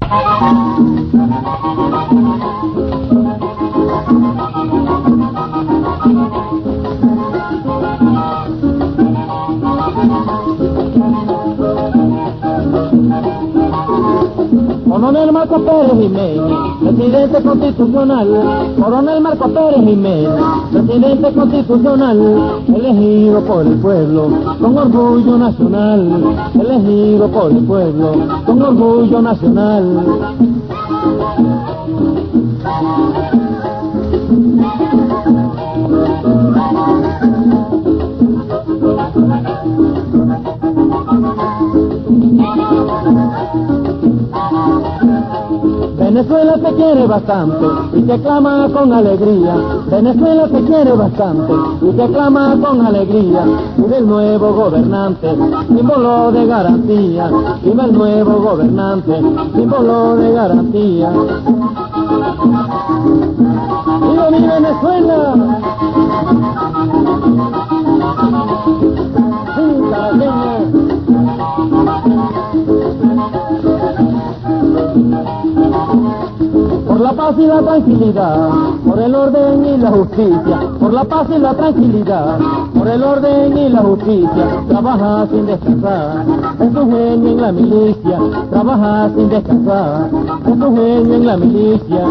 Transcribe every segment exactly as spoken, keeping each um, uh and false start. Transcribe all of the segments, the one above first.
Coronel Marcos Pérez Jiménez, presidente constitucional. Coronel Marcos Pérez Jiménez, presidente constitucional, elegido por el pueblo con orgullo nacional, elegido por el pueblo con orgullo nacional. Venezuela te quiere bastante y te clama con alegría. Venezuela te quiere bastante y te clama con alegría. Vive el nuevo gobernante, símbolo de garantía. Vive el nuevo gobernante, símbolo de garantía. ¡Viva mi Venezuela! ¡Sí, caraqueña! Por la paz y la tranquilidad, por el orden y la justicia, por la paz y la tranquilidad, por el orden y la justicia, trabaja sin descansar, es un genio en la milicia, trabaja sin descansar, es un genio en la milicia.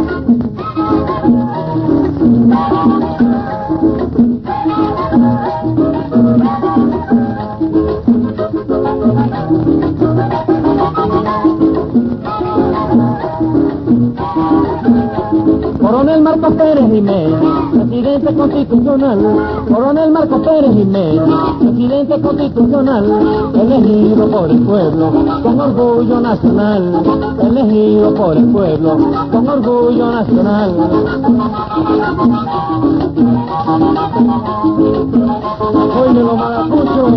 Coronel Marcos Pérez Jiménez, presidente constitucional. Coronel Marcos Pérez Jiménez, presidente constitucional, elegido por el pueblo con orgullo nacional, elegido por el pueblo con orgullo nacional. Oye los maracuchos.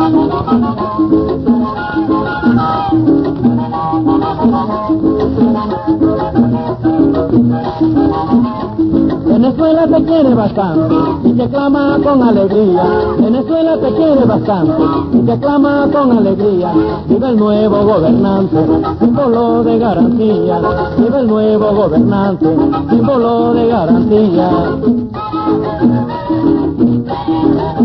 Venezuela te quiere bastante y te clama con alegría. Venezuela te quiere bastante y te clama con alegría. Vive el nuevo gobernante, símbolo de garantía. Vive el nuevo gobernante, símbolo de garantía.